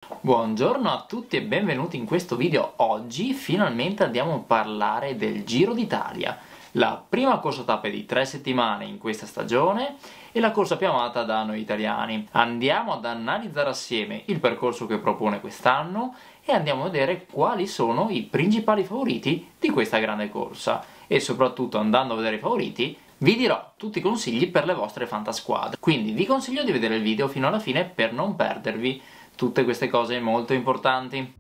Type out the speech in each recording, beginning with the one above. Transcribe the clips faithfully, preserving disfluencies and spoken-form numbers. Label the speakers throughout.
Speaker 1: Buongiorno a tutti e benvenuti in questo video. Oggi finalmente andiamo a parlare del Giro d'Italia, la prima corsa tappe di tre settimane in questa stagione e la corsa più amata da noi italiani. Andiamo ad analizzare assieme il percorso che propone quest'anno e andiamo a vedere quali sono i principali favoriti di questa grande corsa e soprattutto, andando a vedere i favoriti, vi dirò tutti i consigli per le vostre fantasquadre. Quindi vi consiglio di vedere il video fino alla fine per non perdervi tutte queste cose molto importanti.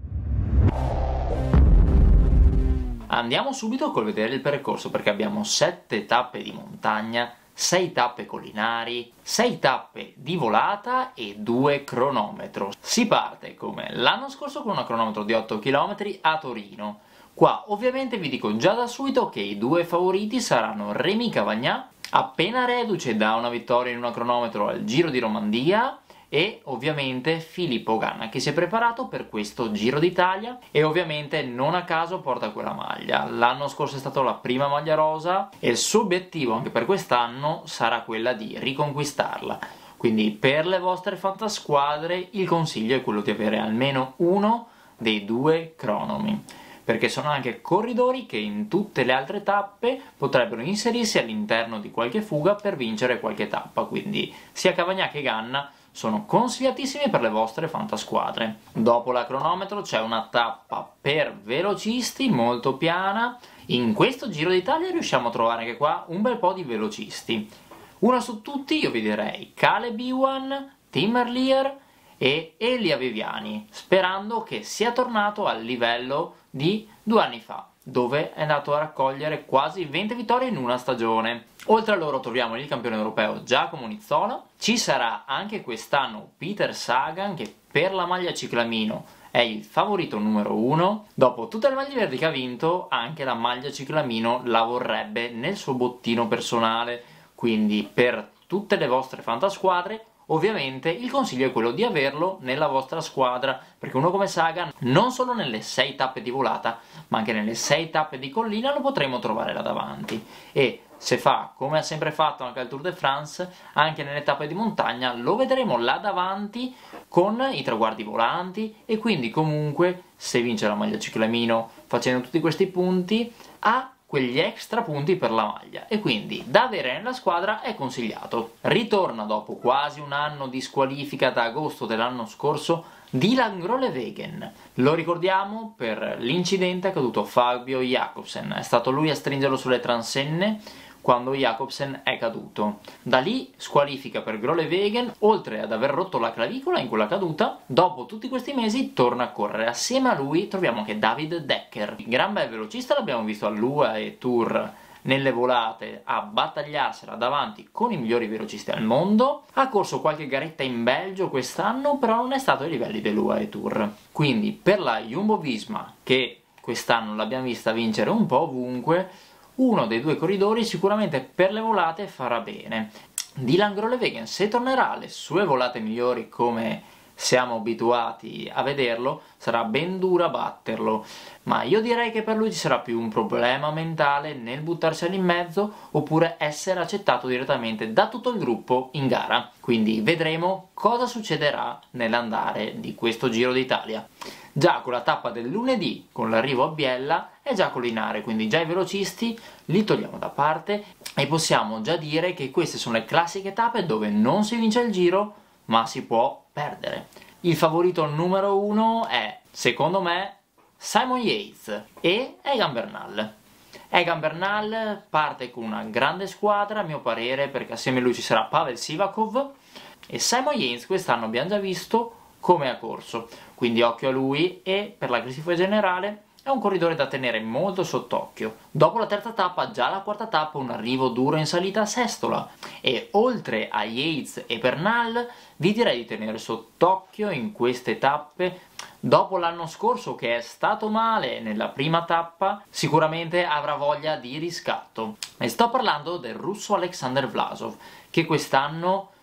Speaker 1: Andiamo subito col vedere il percorso, perché abbiamo sette tappe di montagna, sei tappe collinari, sei tappe di volata e due cronometro. Si parte come l'anno scorso con un cronometro di otto chilometri a Torino. Qua ovviamente vi dico già da subito che i due favoriti saranno Rémy Cavagna, appena reduce da una vittoria in una cronometro al Giro di Romandia, e ovviamente Filippo Ganna, che si è preparato per questo Giro d'Italia e ovviamente non a caso porta quella maglia. L'anno scorso è stata la prima maglia rosa e il suo obiettivo anche per quest'anno sarà quella di riconquistarla. Quindi per le vostre fantasquadre il consiglio è quello di avere almeno uno dei due cronomi, perché sono anche corridori che in tutte le altre tappe potrebbero inserirsi all'interno di qualche fuga per vincere qualche tappa, quindi sia Cavagna che Ganna sono consigliatissimi per le vostre fantasquadre. Dopo la cronometro c'è una tappa per velocisti molto piana. In questo Giro d'Italia riusciamo a trovare anche qua un bel po' di velocisti. Uno su tutti io vi direi Caleb Ewan, Tim Merlier e Elia Viviani, sperando che sia tornato al livello di due anni fa, dove è andato a raccogliere quasi venti vittorie in una stagione. Oltre a loro troviamo il campione europeo Giacomo Nizzolo. Ci sarà anche quest'anno Peter Sagan, che per la maglia ciclamino è il favorito numero uno. Dopo tutte le maglie verdi che ha vinto, anche la maglia ciclamino la vorrebbe nel suo bottino personale, quindi per tutte le vostre fantasquadre ovviamente il consiglio è quello di averlo nella vostra squadra, perché uno come Sagan non solo nelle sei tappe di volata ma anche nelle sei tappe di collina lo potremo trovare là davanti, e se fa come ha sempre fatto anche al Tour de France, anche nelle tappe di montagna lo vedremo là davanti con i traguardi volanti, e quindi comunque se vince la maglia ciclamino facendo tutti questi punti ha quegli extra punti per la maglia, e quindi da avere nella squadra è consigliato. Ritorna dopo quasi un anno di squalifica da agosto dell'anno scorso Dylan Groenewegen. Lo ricordiamo per l'incidente accaduto a Fabio Jakobsen, è stato lui a stringerlo sulle transenne quando Jakobsen è caduto. Da lì squalifica per Groenewegen, oltre ad aver rotto la clavicola in quella caduta. Dopo tutti questi mesi torna a correre. Assieme a lui troviamo anche David Decker, gran bel velocista, l'abbiamo visto all'U A E Tour nelle volate a battagliarsela davanti con i migliori velocisti al mondo. Ha corso qualche garetta in Belgio quest'anno, però non è stato ai livelli dell'U A E Tour. Quindi per la Jumbo-Visma, che quest'anno l'abbiamo vista vincere un po' ovunque, uno dei due corridori sicuramente per le volate farà bene. Dylan Groenewegen, se tornerà alle sue volate migliori come siamo abituati a vederlo, sarà ben dura batterlo, ma io direi che per lui ci sarà più un problema mentale nel buttarsi in mezzo oppure essere accettato direttamente da tutto il gruppo in gara. Quindi vedremo cosa succederà nell'andare di questo Giro d'Italia. Già con la tappa del lunedì, con l'arrivo a Biella, è già collinare, quindi già i velocisti li togliamo da parte e possiamo già dire che queste sono le classiche tappe dove non si vince il Giro ma si può perdere. Il favorito numero uno è, secondo me, Simon Yates e Egan Bernal. Egan Bernal parte con una grande squadra, a mio parere, perché assieme a lui ci sarà Pavel Sivakov, e Simon Yates quest'anno abbiamo già visto come ha corso, quindi occhio a lui, e per la classifica generale è un corridore da tenere molto sott'occhio. Dopo la terza tappa, già la quarta tappa, un arrivo duro in salita a Sestola, e oltre a Yates e Bernal vi direi di tenere sott'occhio in queste tappe. Dopo l'anno scorso che è stato male nella prima tappa, sicuramente avrà voglia di riscatto, e sto parlando del russo Alexander Vlasov, che quest'anno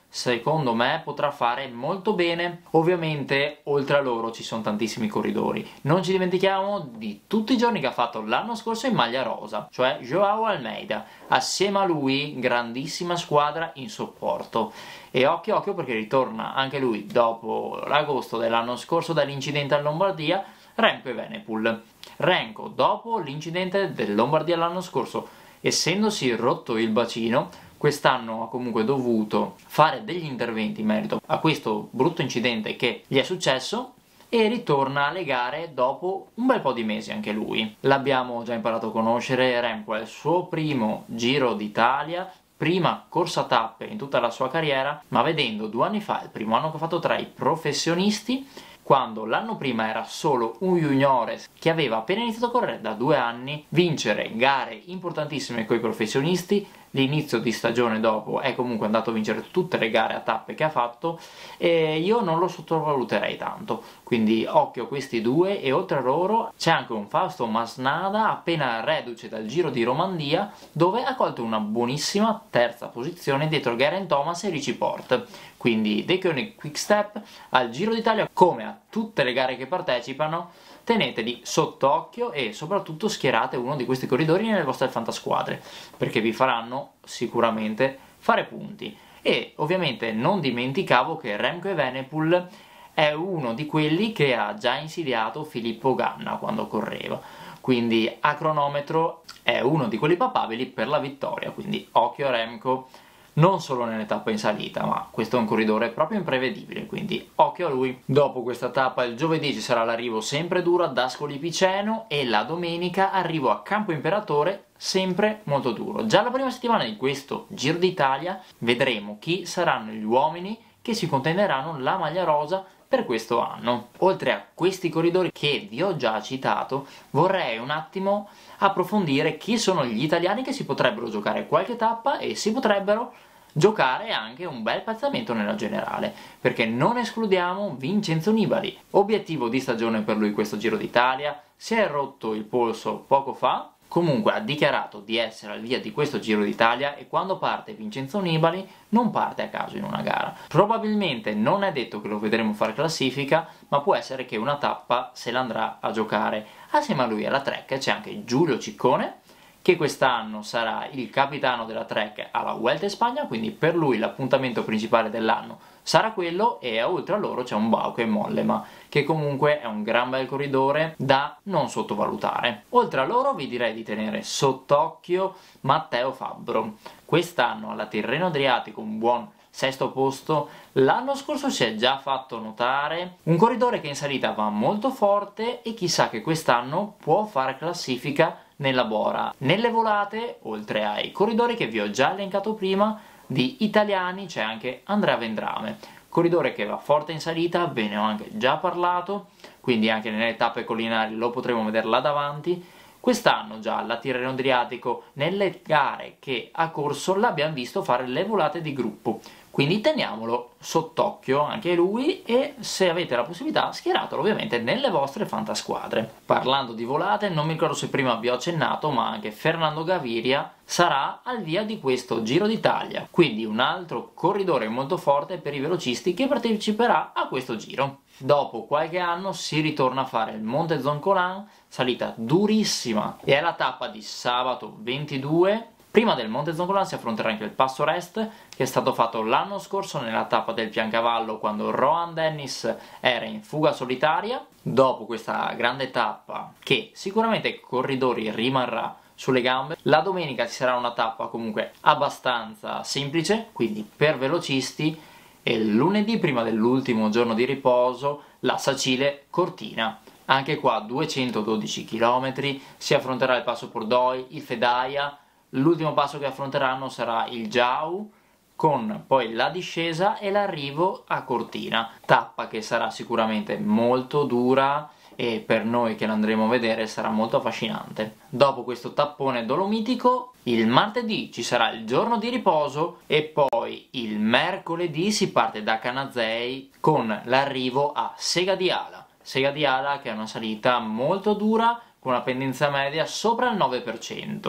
Speaker 1: secondo me potrà fare molto bene. Ovviamente oltre a loro ci sono tantissimi corridori, non ci dimentichiamo di tutti i giorni che ha fatto l'anno scorso in maglia rosa, cioè Joao Almeida. Assieme a lui grandissima squadra in supporto, e occhio occhio perché ritorna anche lui dopo l'agosto dell'anno scorso dall'incidente a Lombardia, Remco Evenepoel. Remco dopo l'incidente del Lombardia l'anno scorso, essendosi rotto il bacino, quest'anno ha comunque dovuto fare degli interventi in merito a questo brutto incidente che gli è successo, e ritorna alle gare dopo un bel po' di mesi anche lui. L'abbiamo già imparato a conoscere, Remco è il suo primo Giro d'Italia, prima corsa tappe in tutta la sua carriera, ma vedendo due anni fa, il primo anno che ha fatto tra i professionisti, quando l'anno prima era solo un juniores che aveva appena iniziato a correre da due anni, vincere gare importantissime con i professionisti, l'inizio di stagione dopo è comunque andato a vincere tutte le gare a tappe che ha fatto, e io non lo sottovaluterei tanto, quindi occhio a questi due. E oltre a loro c'è anche un Fausto Masnada appena reduce dal Giro di Romandia, dove ha colto una buonissima terza posizione dietro Geraint Thomas e Richie Porte. Quindi De Koning Quickstep al Giro d'Italia, come a tutte le gare che partecipano, teneteli sott'occhio e soprattutto schierate uno di questi corridori nelle vostre fantasquadre, perché vi faranno sicuramente fare punti. E ovviamente non dimenticavo che Remco Evenepoel è uno di quelli che ha già insidiato Filippo Ganna quando correva, quindi a cronometro è uno di quelli papabili per la vittoria, quindi occhio a Remco, non solo nelle tappe in salita, ma questo è un corridore proprio imprevedibile, quindi occhio a lui. Dopo questa tappa il giovedì ci sarà l'arrivo sempre duro ad Ascoli Piceno, e la domenica arrivo a Campo Imperatore, sempre molto duro. Già la prima settimana di questo Giro d'Italia vedremo chi saranno gli uomini che si contenderanno la maglia rosa per questo anno. Oltre a questi corridori che vi ho già citato, vorrei un attimo approfondire chi sono gli italiani che si potrebbero giocare qualche tappa e si potrebbero giocare anche un bel piazzamento nella generale, perché non escludiamo Vincenzo Nibali. Obiettivo di stagione per lui questo Giro d'Italia, si è rotto il polso poco fa, comunque ha dichiarato di essere al via di questo Giro d'Italia, e quando parte Vincenzo Nibali non parte a caso in una gara. Probabilmente non è detto che lo vedremo fare classifica, ma può essere che una tappa se l'andrà a giocare. Assieme a lui alla Trek c'è anche Giulio Ciccone, che quest'anno sarà il capitano della Trek alla Vuelta in Spagna, quindi per lui l'appuntamento principale dell'anno sarà quello, e oltre a loro c'è un Bauke Mollema, che comunque è un gran bel corridore da non sottovalutare. Oltre a loro vi direi di tenere sott'occhio Matteo Fabbro. Quest'anno alla Tirreno Adriatico un buon sesto posto, l'anno scorso si è già fatto notare, un corridore che in salita va molto forte, e chissà che quest'anno può fare classifica nella Bora. Nelle volate, oltre ai corridori che vi ho già elencato prima, di italiani c'è anche Andrea Vendrame, corridore che va forte in salita, ve ne ho anche già parlato, quindi anche nelle tappe collinari lo potremo vedere là davanti. Quest'anno già alla Tirreno Adriatico, nelle gare che ha corso, l'abbiamo visto fare le volate di gruppo, quindi teniamolo sott'occhio anche lui, e se avete la possibilità schieratelo ovviamente nelle vostre fantasquadre. Parlando di volate, non mi ricordo se prima vi ho accennato, ma anche Fernando Gaviria sarà al via di questo Giro d'Italia, quindi un altro corridore molto forte per i velocisti che parteciperà a questo giro. Dopo qualche anno si ritorna a fare il Monte Zoncolan, salita durissima, e è la tappa di sabato ventidue. Prima del Monte Zoncolan si affronterà anche il Passo Rest, che è stato fatto l'anno scorso nella tappa del Piancavallo, quando Rohan Dennis era in fuga solitaria. Dopo questa grande tappa, che sicuramente ai corridori rimarrà sulle gambe, la domenica ci sarà una tappa comunque abbastanza semplice, quindi per velocisti, e il lunedì, prima dell'ultimo giorno di riposo, la Sacile Cortina. Anche qua duecentododici chilometri, si affronterà il Passo Pordoi, il Fedaia. L'ultimo passo che affronteranno sarà il Jau, con poi la discesa e l'arrivo a Cortina, tappa che sarà sicuramente molto dura, e per noi che l'andremo a vedere sarà molto affascinante. Dopo questo tappone dolomitico, il martedì ci sarà il giorno di riposo, e poi il mercoledì si parte da Canazei con l'arrivo a Sega di Ala. Sega di Ala che è una salita molto dura, con una pendenza media sopra il nove per cento.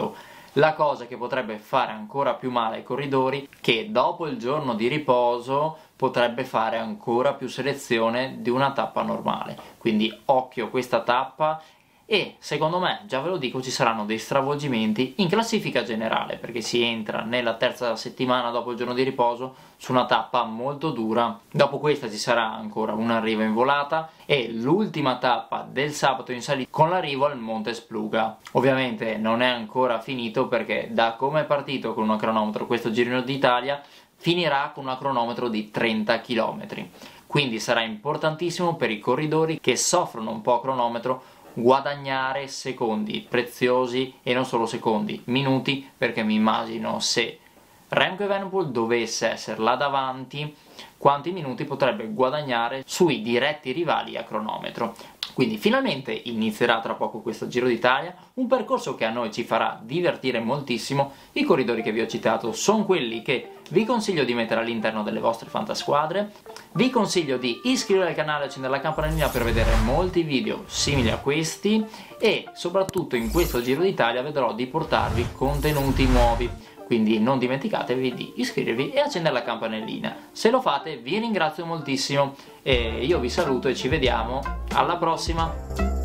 Speaker 1: La cosa che potrebbe fare ancora più male ai corridori, che dopo il giorno di riposo potrebbe fare ancora più selezione di una tappa normale, quindi occhio a questa tappa. E secondo me, già ve lo dico, ci saranno dei stravolgimenti in classifica generale, perché si entra nella terza settimana dopo il giorno di riposo su una tappa molto dura. Dopo questa ci sarà ancora un arrivo in volata e l'ultima tappa del sabato in salita con l'arrivo al Monte Spluga. Ovviamente non è ancora finito, perché da come è partito con un cronometro questo Giro d'Italia finirà con un cronometro di trenta chilometri, quindi sarà importantissimo per i corridori che soffrono un po' a cronometro guadagnare secondi preziosi, e non solo secondi, minuti, perché mi immagino se Remco Evenepoel dovesse essere là davanti quanti minuti potrebbe guadagnare sui diretti rivali a cronometro. Quindi finalmente inizierà tra poco questo Giro d'Italia, un percorso che a noi ci farà divertire moltissimo. I corridori che vi ho citato sono quelli che vi consiglio di mettere all'interno delle vostre fantasquadre. Vi consiglio di iscrivervi al canale e accendere la campanellina per vedere molti video simili a questi, e soprattutto in questo Giro d'Italia vedrò di portarvi contenuti nuovi, quindi non dimenticatevi di iscrivervi e accendere la campanellina. Se lo fate vi ringrazio moltissimo e io vi saluto e ci vediamo alla prossima!